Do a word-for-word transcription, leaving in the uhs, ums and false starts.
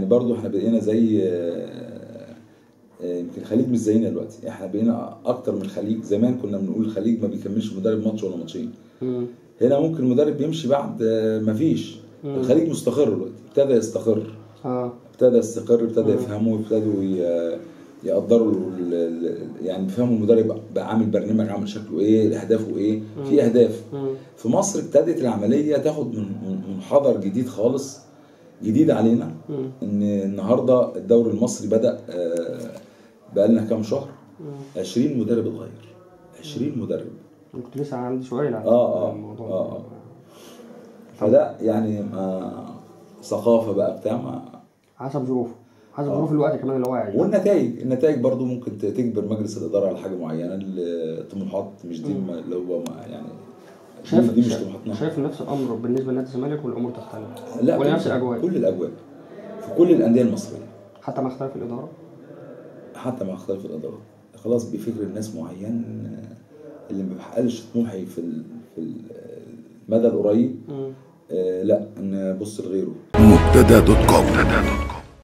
يعني برضو احنا بقينا زي يمكن الخليج مش زينا دلوقتي، احنا بقينا اكتر من الخليج. زمان كنا بنقول الخليج ما بيكملش مدرب ماتش ولا ماتشين. هنا ممكن المدرب بيمشي بعد ما فيش. الخليج مستقر دلوقتي، ابتدى يستقر. اه ابتدى يستقر، ابتدى يفهموا، ابتدوا يقدروا يعني بيفهموا المدرب بقى عامل برنامج عامل شكله ايه، اهدافه ايه. في اهداف. في مصر ابتدت العمليه تاخد من منحدر جديد خالص، جديد علينا. ان النهارده الدوري المصري بدا بقى لنا كام شهر عشرين مدرب اتغير. عشرين مدرب. انا كنت لسه عندي سؤال على اه الموضوع اه اه فده يعني ثقافه بقى بتاع ما حسب ظروفه، حسب ظروف آه. الوقت كمان اللي هو عايزه. والنتائج النتائج برضو ممكن تجبر مجلس الاداره على حاجه معينه. الطموحات مش دي اللي هو يعني شايف دي مش طموحاتنا. شايف نفس الامر بالنسبه لنادي الزمالك والامور تختلف؟ لا، ولا نفس الاجواء؟ كل الاجواء في كل الانديه المصريه، حتى مع اختلاف الاداره. حتى مع اختلاف الاداره خلاص بفكر الناس معين اللي ما بيحققش طموحي في في المدى القريب. آه لا نبص لغيره. مبتدا دوت كوم.